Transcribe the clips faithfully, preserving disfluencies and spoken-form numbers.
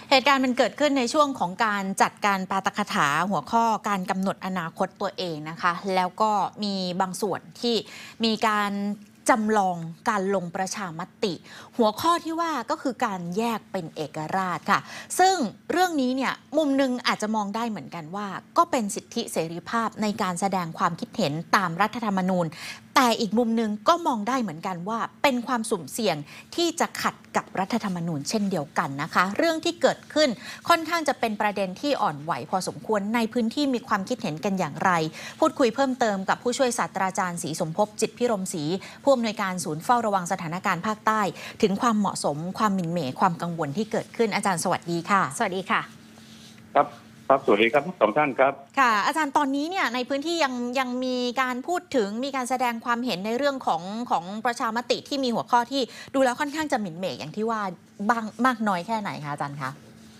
เหตุการณ์มันเกิดขึ้นในช่วงของการจัดการปาฐกถาหัวข้อการกำหนดอนาคตตัวเองนะคะแล้วก็มีบางส่วนที่มีการจำลองการลงประชามติหัวข้อที่ว่าก็คือการแยกเป็นเอกราชค่ะซึ่งเรื่องนี้เนี่ยมุมหนึ่งอาจจะมองได้เหมือนกันว่าก็เป็นสิทธิเสรีภาพในการแสดงความคิดเห็นตามรัฐธรรมนูญแต่อีกมุมหนึ่งก็มองได้เหมือนกันว่าเป็นความสุ่มเสี่ยงที่จะขัดกับรัฐธรรมนูญเช่นเดียวกันนะคะเรื่องที่เกิดขึ้นค่อนข้างจะเป็นประเด็นที่อ่อนไหวพอสมควรในพื้นที่มีความคิดเห็นกันอย่างไรพูดคุยเพิ่มเติมกับผู้ช่วยศาสตราจารย์ศรีสมภพจิตพิรมศรีผู้อำนวยการศูนย์เฝ้าระวังสถานการณ์ภาคใต้ถึงความเหมาะสมความหมิ่นเหม่ความกังวลที่เกิดขึ้นอาจารย์สวัสดีค่ะสวัสดีค่ะครับครับสวัสดีครับสองท่านครับค่ะอาจารย์ตอนนี้เนี่ยในพื้นที่ยังยังมีการพูดถึงมีการแสดงความเห็นในเรื่องของของประชามติที่มีหัวข้อที่ดูแล้วค่อนข้างจะหมิ่นเหม่อย่างที่ว่าบางมากน้อยแค่ไหนคะอาจารย์คะ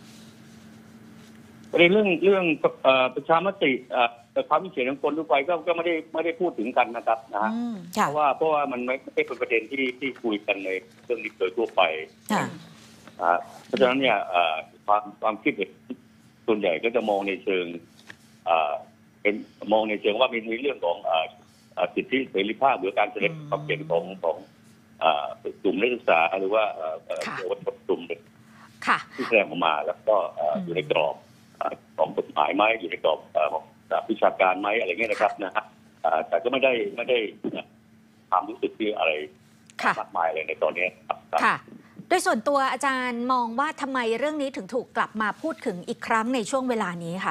ประเด็นเรื่องเรื่องประชามติความคิดเห็นของคนทั่วไปก็ก็ไม่ได้ไม่ได้พูดถึงกันนะครับนะฮะเพราะว่าเพราะว่ามันไม่ใช่เป็นประเด็นที่ที่คุยกันในเรื่องนี้โดยทั่วไปเพราะฉะนั้นเนี่ยความความคิดเห็นส่วนใหญ่ก็จะมองในเชิงเป็นมองในเชิงว่ามีเรื่องของสิทธิเสรีภาพหรือการแสดงความเห็นของของกลุ่มนักศึกษาหรือว่าเยาวชนกลุ่มหนึ่งที่แสดงออกมาแล้วก็อยู่ในกรอบของกฎหมายไหมอยู่ในกรอบของวิชาการไหมอะไรเงี้ยนะครับนะฮะแต่ก็ไม่ได้ไม่ได้ความรู้สึกที่อะไรมากมายเลยในตอนนี้ค่ะโดยส่วนตัวอาจารย์มองว่าทำไมเรื่องนี้ถึงถูกกลับมาพูดถึงอีกครั้งในช่วงเวลานี้ค่ะ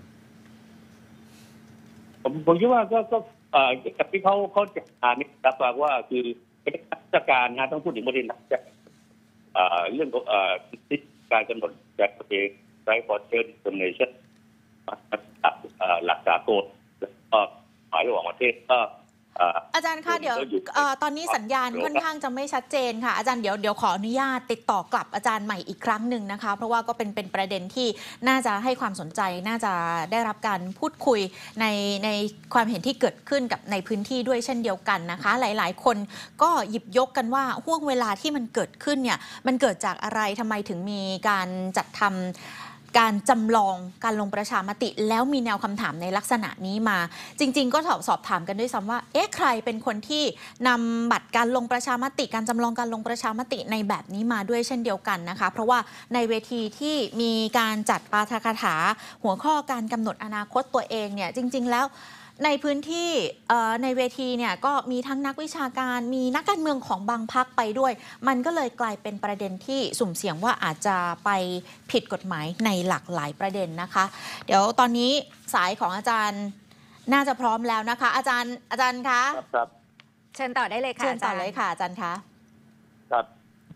ผมผมคิดว่าก็ก็จากที่เขาเขาจัดการนี่รับฟังว่าคือเป็นราชการนะต้องพูดถึงประเด็นหลักจากเรื่องของสิทธิการกำหนดจัดประเทศไรฟอร์เชอร์ดิสคริมิเนชั่นหลักสากลแล้วก็หมายระหว่างประเทศก็อาจารย์คะเดี๋ยวตอนนี้สัญญาณค่อนข้างจะไม่ชัดเจนค่ะอาจารย์เดี๋ยวเดี๋ยวขออนุญาตติดต่อกลับอาจารย์ใหม่อีกครั้งหนึ่งนะคะเพราะว่าก็เป็นเป็นประเด็นที่น่าจะให้ความสนใจน่าจะได้รับการพูดคุยในในความเห็นที่เกิดขึ้นกับในพื้นที่ด้วยเช่นเดียวกันนะคะหลายๆคนก็หยิบยกกันว่าห่วงเวลาที่มันเกิดขึ้นเนี่ยมันเกิดจากอะไรทำไมถึงมีการจัดทำการจำลองการลงประชามติแล้วมีแนวคำถามในลักษณะนี้มาจริงๆก็สอบถามกันด้วยซ้ำว่าเอ๊ะใครเป็นคนที่นำบัตรการลงประชามติการจำลองการลงประชามติในแบบนี้มาด้วยเช่นเดียวกันนะคะเพราะว่าในเวทีที่มีการจัดปาฐกถาหัวข้อการกำหนดอนาคตตัวเองเนี่ยจริงๆแล้วในพื้นที่ในเวทีเนี่ยก็มีทั้งนักวิชาการมีนักการเมืองของบางพรรคไปด้วยมันก็เลยกลายเป็นประเด็นที่สุ่มเสี่ยงว่าอาจจะไปผิดกฎหมายในหลากหลายประเด็นนะคะเดี๋ยวตอนนี้สายของอาจารย์น่าจะพร้อมแล้วนะคะอาจารย์อาจารย์คะครับเชิญต่อได้เลยค่ะเชิญต่อเลยค่ะอาจารย์คะครับ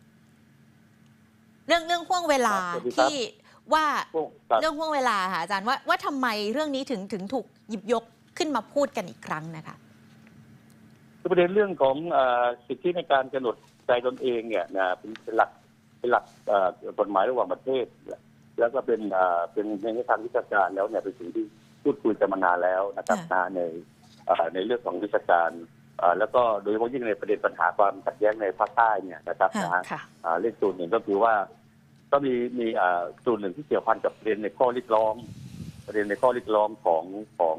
เรื่องเรื่องห่วงเวลาที่ว่าเรื่องห่วงเวลาค่ะอาจารย์ว่าว่าทำไมเรื่องนี้ถึงถึงถูกหยิบยกขึ้นมาพูดกันอีกครั้งนะคะประเด็นเรื่องของสิทธิในการกำหนดใจตนเองเนี่ยนะเป็นหลักเป็นหลักกฎหมายระหว่างประเทศแล้วก็เป็นเป็นในทางวิชาการแล้วเนี่ยเป็นสิ่งที่พูดคุยกันมานานแล้วนะครับในในเรื่องของวิชาการแล้วก็โดยเฉพาะยิ่งในประเด็นปัญหาความขัดแย้งในภาคใต้เนี่ยนะครับนะฮะเรื่องส่วนหนึ่งก็คือว่าก็มีมีส่วนหนึ่งที่เกี่ยวพันกับประเด็นในข้อเรียกร้องประเด็นในข้อเรียกร้องของของ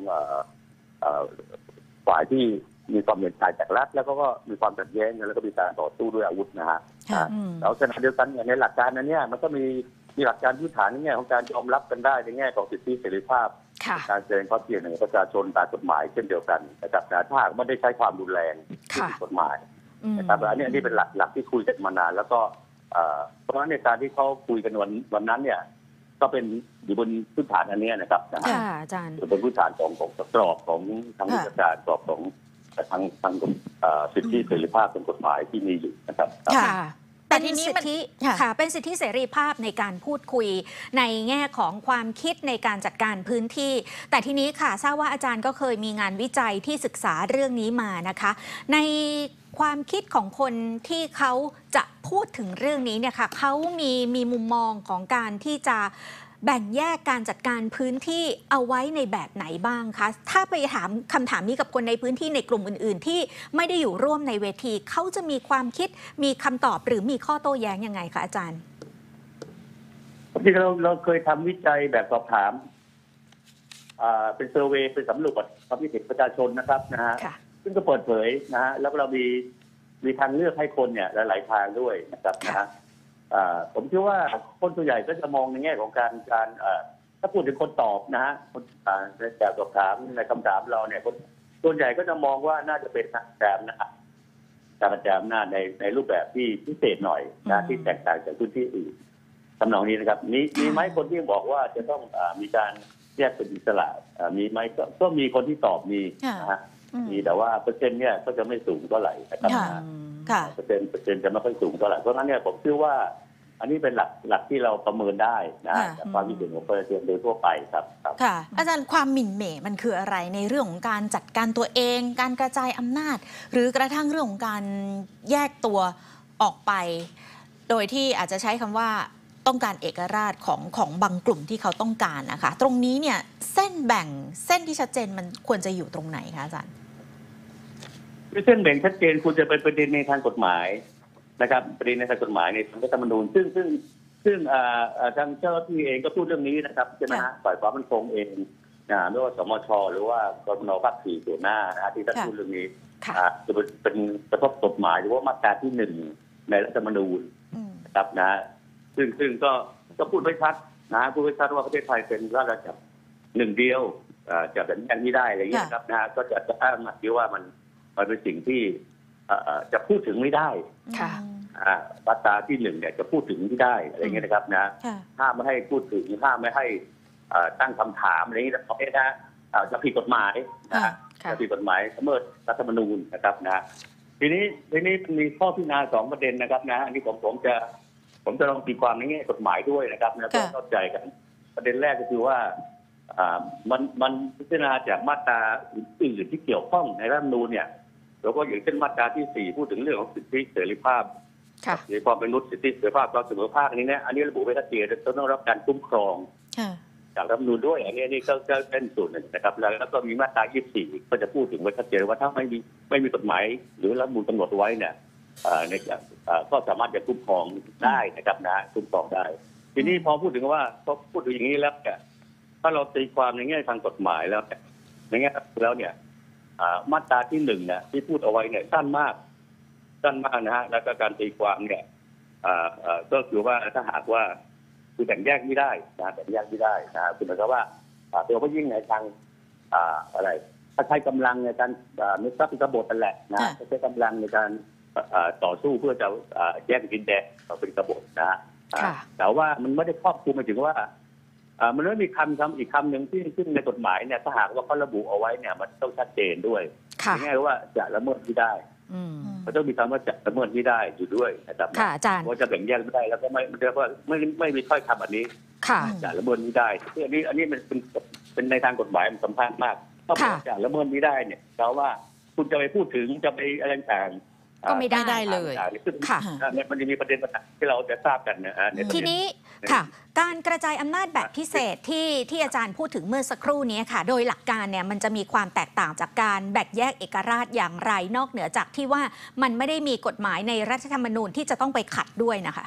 ฝ่ายที่มีความเห็นต่างจากรัฐแล้วก็มีความขัดแย้งแล้วก็มีการต่อสู้ด้วยอาวุธนะฮะแล้วขณะเดียวกันในหลักการนั้นเนี่ยมันก็มีมีหลักการพื้นฐานในแง่ของการยอมรับกันได้ในแง่ของสิทธิเสรีภาพการแสดงความคิดเห็นของประชาชนตามกฎหมายเช่นเดียวกันนะครับแต่ถ้าไม่ได้ใช้ความรุนแรงที่ผิดกฎหมายนะครับอันนี้อันนี้เป็นหลักหลักที่คุยกันมานานแล้วก็เพราะฉะนั้นในการที่เขาคุยกันวันวันนั้นเนี่ยก็เป็นอยู่บนพื้นฐานอันนี้นะครับนะฮะอาจารย์บนพื้นฐานของของกรอบของทางวิชาการกรอบของทางทางสิทธิเสรีภาพเป็นกฎหมายที่มีอยู่นะครับค่ะแต่ทีนี้มันค่ะเป็นสิทธิเสรีภาพในการพูดคุยในแง่ของความคิดในการจัดการพื้นที่แต่ทีนี้ค่ะทราบว่าอาจารย์ก็เคยมีงานวิจัยที่ศึกษาเรื่องนี้มานะคะในความคิดของคนที่เขาจะพูดถึงเรื่องนี้เนี่ยค่ะเขามีมีมุมมองของการที่จะแบ่งแยกการจัดการพื้นที่เอาไว้ในแบบไหนบ้างคะถ้าไปถามคำถามนี้กับคนในพื้นที่ในกลุ่มอื่นๆที่ไม่ได้อยู่ร่วมในเวทีเขาจะมีความคิดมีคำตอบหรือมีข้อโต้แย้งยังไงคะอาจารย์ที่เราเราเคยทำวิจัยแบบสอบถามอ่าเป็นเซอร์เวย์เป็นสำรวจความคิดเห็นประชาชนนะครับนะฮะซึ่งก็เปิดเผยนะฮะแล้วเรามีมีทางเลือกให้คนเนี่ยหลายๆทางด้วยนะครับนะฮะผมเชื่อว่าคนส่วนใหญ่ก็จะมองในแง่ของการการถ้าพูดถึงคนตอบนะฮะคนในแบบสอบถามในคำถามเราเนี่ยคนส่วนใหญ่ก็จะมองว่าน่าจะเป็นการแจมนะครับการแจมหน้าในในรูปแบบที่พิเศษหน่อยนะที่แตกต่างจากพื้นที่อื่นทำนองนี้นะครับมีมีไหมคนที่บอกว่าจะต้องมีการแยกเป็นอิสระมีไหมก็มีคนที่ตอบมีนะฮะมีแต่ว่าเปอร์เซ็นต์เนี่ยก็จะไม่สูงเท่าไหร่นะครับเปอร์เซ็นต์เปอร์เซ็นต์จะไม่ค่อยสูงเท่าไหร่เพราะฉะนั้นเนี่ยผมเชื่อว่าอันนี้เป็นหลักหลักที่เราประเมินได้นะจากความคิดเห็นของประชาชนโดยทั่วไปครับค่ะอาจารย์ความหมิ่นเหม่มันคืออะไรในเรื่องของการจัดการตัวเองการกระจายอำนาจหรือกระทั่งเรื่องของการแยกตัวออกไปโดยที่อาจจะใช้คำว่าต้องการเอกราชของของบางกลุ่มที่เขาต้องการนะคะตรงนี้เนี่ยเส้นแบ่งเส้นที่ชัดเจนมันควรจะอยู่ตรงไหนคะอาจารย์เส้นแบ่งชัดเจนควรจะเป็นประเด็นในทางกฎหมายนะครับประเด็นในทางกฎหมายในทางรัฐธรรมนูญซึ่งซึ่งซึ่งทางเจ้าหน้าที่เองก็พูดเรื่องนี้นะครับใช่ไหมฮะฝ่ายความมั่นคงเองนะไม่ว่าสมชหรือว่ากรนภาคสี่ส่วนหน้านะที่ท่านพูดเรื่องนี้จะเป็นกระทบกฎหมายหรือว่ามาตราที่หนึ่งในรัฐธรรมนูญนะครับนะซึ่งซึ่งก็ก็พูดไว้ชัดนะพูดไว้ชัดว่าประเทศไทยเป็นราชอาณาจักรหนึ่งเดียวจะแบบนี้ไม่ได้อะไรอย่างนี้นะครับนะก็จะจะอ้างมาว่ามันมันเป็นสิ่งที่จะพูดถึงไม่ได้มาตราที่หนึ่งเนี่ยจะพูดถึงไม่ได้อะไรเงี้ยนะครับนะห้ามไม่ให้พูดถึงห้ามไม่ให้ตั้งคำถามอะไรเงี้ยเพราะนะจะผิดกฎหมายนะจะผิดกฎหมายละเมิดรัฐธรรมนูญนะครับนะทีนี้ทีนี้มีข้อพิจารณาสองประเด็นนะครับนะอันนี้ผมผมจะผมจะลองตีความในแง่กฎหมายด้วยนะครับนะเพื่อเข้าใจกันประเด็นแรกก็คือว่ามันมันพิจารณาจากมาตราอื่นที่เกี่ยวข้องในรัฐธรรมนูญเนี่ยแล้วก็อย่างเช่นมาตราที่สี่พูดถึงเรื่องของสิทธิเสรีภาพเสรีความเป็นมนุษย์สิทธิเสรีภาพความเสมอภาคนี้เนี่ยอันนี้ระบุไว้ชัดเจนต้องรับการคุ้มครองจากรัฐธรรมนูญด้วยอันนี้นี่ก็ก็เป็นส่วนหนึ่งนะครับแล้วก็มีมาตรายี่สิบสี่ก็จะพูดถึงไว้ชัดเจนว่าถ้าไม่มีไม่มีกฎหมายหรือรัฐธรรมนูญกำหนดไว้เนี่ยในก็สามารถจะคุ้มครองได้นะครับนะคุ้มครองได้ทีนี้พอพูดถึงว่าพอพูดถึงอย่างนี้แล้วเนี่ยถ้าเราตีความในแง่ทางกฎหมายแล้วในแง่แล้วเนี่ยมาตราที่หนึ่งเนี่ยที่พูดเอาไว้เนี่ยสั้นมากสั้นมากนะฮะแล้วก็การตีความเนี่ยก็คือว่าถ้าหากว่าคือแบ่งแยกไม่ได้นะแบ่งแยกไม่ได้นะคือหมายความว่าตัวก็ยิ่งในทางอะไรถ้าใช้กำลังในการนึกทรัพย์กบฏนั่นแหละนะใช้กำลังในการต่อสู้เพื่อจะแยกดินแดนเป็นกบฏนะฮะแต่ว่ามันไม่ได้ครอบคลุมไปถึงว่ามันไม่มีคำคำอีกคำหนึ่งที่ซึ่งในกฎหมายเนี่ยถ้าหากว่าเขาระบุเอาไว้เนี่ยมันต้องชัดเจนด้วยง่ายๆว่าจะละเมิดไม่ได้มันต้องมีคำว่าจะละเมิดไม่ได้อยู่ด้วยนะครับค่ะอาจารย์ว่าจะแบ่งแยกไม่ได้แล้วก็ไม่เรียกว่าไม่ไม่มีถ้อยคำอันนี้จะละเมิดไม่ได้คืออันนี้อันนี้มันเป็นเป็นในทางกฎหมายมันสำคัญมากถ้าจะละเมิดไม่ได้เนี่ยเพราะว่าคุณจะไปพูดถึงจะไปอะไรต่างก็ไม่ได้เลยค่ะมันจะมีประเด็นที่เราจะทราบกันนะทีนี้ค่ะการกระจายอำนาจแบบพิเศษที่ที่อาจารย์พูดถึงเมื่อสักครู่นี้ค่ะโดยหลักการเนี่ยมันจะมีความแตกต่างจากการแบ่งแยกเอกราชอย่างไรนอกเหนือจากที่ว่ามันไม่ได้มีกฎหมายในรัฐธรรมนูญที่จะต้องไปขัดด้วยนะคะ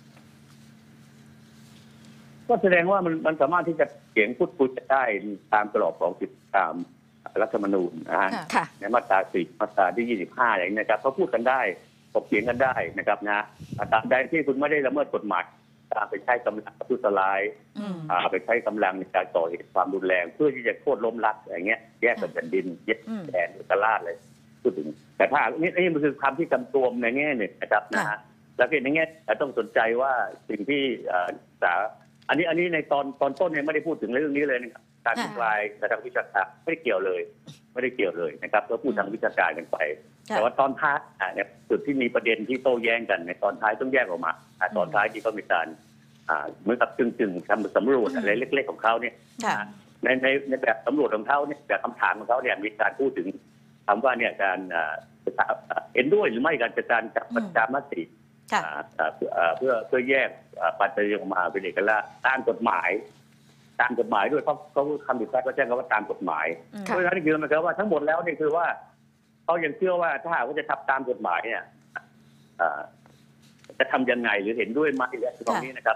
ก็แสดงว่ามันมันสามารถที่จะเขียนพูดคุยได้ตามกรอบของสิทธิตามรัฐธรรมนูญนะฮะในมาตราสี่มาตราที่ยี่สิบห้าอะไรนะครับเขาพูดกันได้ถกเถียงกันได้นะครับนะตามใดที่คุณไม่ได้ละเมิดกฎหมายไปใช้กำลังทุจริตไปใช้กำลังในการก่อเหตุความรุนแรงเพื่อที่จะโค่นล้มล้างอย่างเงี้ยแยกแผ่นดินแยกแดนอุตราชเลยพูดถึงแต่ถ้านี่นี่มันคือคำที่กำตวมในแง่หนึ่งนะครับนะฮะแล้วก็ในแง่ต้องสนใจว่าสิ่งที่ศึกษาอันนี้อันนี้ในตอนตอนต้นเนี่ยไม่ได้พูดถึงเรื่องนี้เลยนะครับการอธิบายทางวิชาการไม่ได้เกี่ยวเลยไม่ได้เกี่ยวเลยนะครับก็พูดทางวิชาการกันไปแต่ว่าตอนท้ายเนี่ยจุดที่มีประเด็นที่โต้แย้งกันในตอนท้ายต้องแยกออกมาตอนท้ายที่เขามีการเหมือนกับจึงๆทำสำรวจอะไรเล็กๆของเขาเนี่ยในในในแบบสำรวจของเขาเนี่ยแบบคำถามของเขาเนี่ยมีการพูดถึงคำว่าเนี่ยการเห็นด้วยหรือไม่การจัดการกับประชามติเพื่อเพื่อแยกปัจจัยออกมาเป็นเอกราชตามกฎหมายตามกฎหมายด้วยเพราะเขาคำติดใจก็แจ้งเขาว่าตามกฎหมายเพราะฉะนั้นคือมันก็ว่าทั้งหมดแล้วนี่คือว่าเขายังเชื่อว่าถ้าหากว่าจะทำตามกฎหมายเนี่ยจะทำยังไงหรือเห็นด้วยไหมหรือตรงนี้นะครับนะ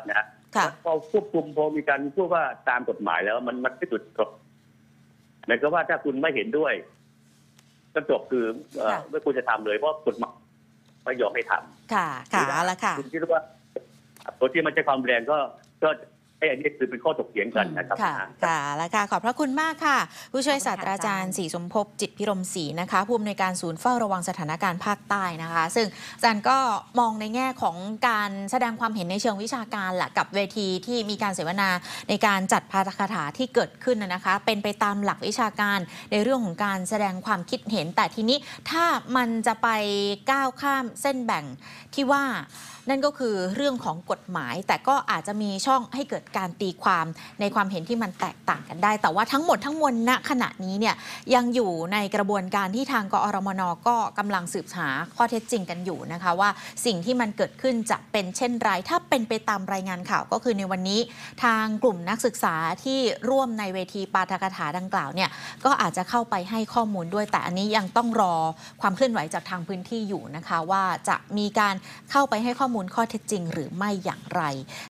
พอควบคุมพอมีการพูดว่าตามกฎหมายแล้วมันมันไม่จุดจบหมายความว่าถ้าคุณไม่เห็นด้วยก็จบคือไม่ควรจะทำเลยเพราะกฎหมายไม่ยอมให้ทำค่ะค่ะแล้วค่ะคุณคิดว่าตัวที่มันใช้ความแรงก็ก็ไอ้อันนี้คือเป็นข้อถกเถียงกันนะครับค่ะค่ะแล้วค่ะขอบพระคุณมากค่ะผู้ช่วยศาสตราจารย์ศรีสมภพจิตพิรมศรีนะคะผู้อำนวยการศูนย์เฝ้าระวังสถานการณ์ภาคใต้นะคะซึ่งอาจารย์ก็มองในแง่ของการแสดงความเห็นในเชิงวิชาการแหละกับเวทีที่มีการเสวนาในการจัดปาฐกถาที่เกิดขึ้นนะคะเป็นไปตามหลักวิชาการในเรื่องของการแสดงความคิดเห็นแต่ทีนี้ถ้ามันจะไปก้าวข้ามเส้นแบ่งที่ว่านั่นก็คือเรื่องของกฎหมายแต่ก็อาจจะมีช่องให้เกิดการตีความในความเห็นที่มันแตกต่างกันได้แต่ว่าทั้งหมดทั้งมวลณขณะนี้เนี่ยยังอยู่ในกระบวนการที่ทางกอรมนก็กำลังสืบหาข้อเท็จจริงกันอยู่นะคะว่าสิ่งที่มันเกิดขึ้นจะเป็นเช่นไรถ้าเป็นไปตามรายงานข่าวก็คือในวันนี้ทางกลุ่มนักศึกษาที่ร่วมในเวทีปาฐกถาดังกล่าวเนี่ยก็อาจจะเข้าไปให้ข้อมูลด้วยแต่อันนี้ยังต้องรอความเคลื่อนไหวจากทางพื้นที่อยู่นะคะว่าจะมีการเข้าไปให้ข้อมูลข้อเท็จจริงหรือไม่อย่างไร